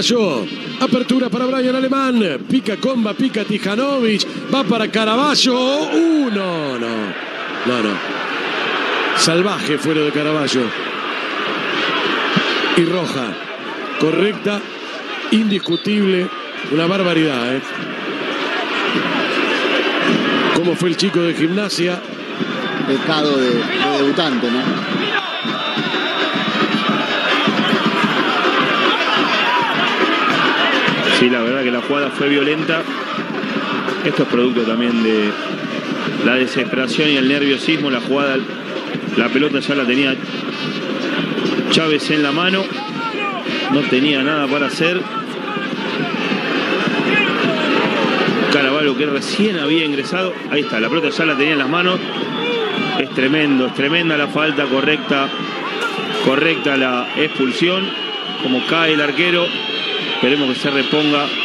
Caraballo. Apertura para Brian Alemán. Pica Comba, pica Tijanovic. Va para Caraballo. No. Salvaje fuera de Caraballo. Y roja. Correcta. Indiscutible. Una barbaridad, ¿eh? ¿Cómo fue el chico de Gimnasia? Pecado de debutante, ¿no? Sí, la verdad que la jugada fue violenta. Esto es producto también de la desesperación y el nerviosismo. La jugada, la pelota ya la tenía Chávez en la mano. No tenía nada para hacer. Caraballo, que recién había ingresado. Ahí está, la pelota ya la tenía en las manos. Es tremenda la falta, correcta la expulsión. Como cae el arquero. Esperemos que se reponga